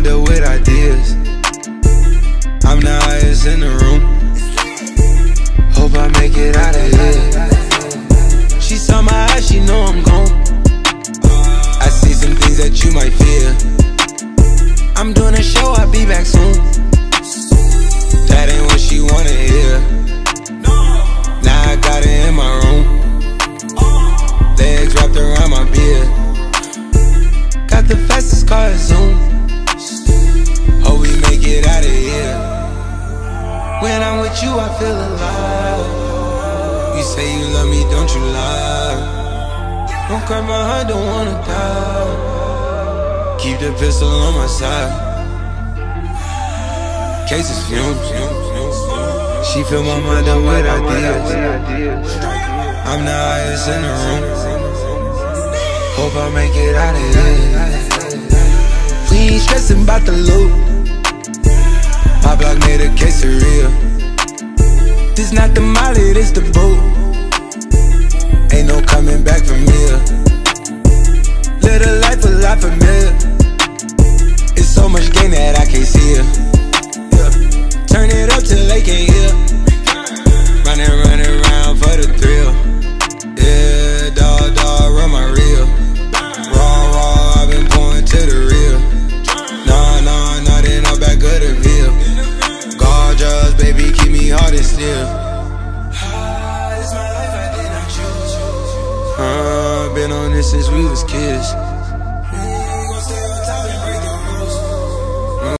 mind up with ideas. I'm the highest in the room. Hope I make it out of here. She saw my eyes, she know I'm gone. I see some things that you might fear. I'm doing a show, I'll be back soon. That ain't what she wanna hear. Now I got it in my room. Legs wrapped around my beard. Got the fastest car, Zoom. Hope we make it out of here. When I'm with you, I feel alive. You say you love me, don't you lie. Don't cry my heart, don't wanna die. Keep the pistol on my side. Cases fumes. She fill my mind up with ideas. I'm the highest in the room. Hope I make it out of here. We ain't stressing about the loot. My block made a quesadilla. This not the molly, this the boot. Ain't no coming back from here. Live a life a lot familiar. It's so much gain that I can't see it. Yeah. Turn it up till they can't hear. Running around for the thrill. Yeah, dog, run my reel. Raw, I've been going to the real. Nah, then I'm back of the veil. Gorgeous, baby, keep me hard and still. It's my life, I did not choose. Been on this since we was kids.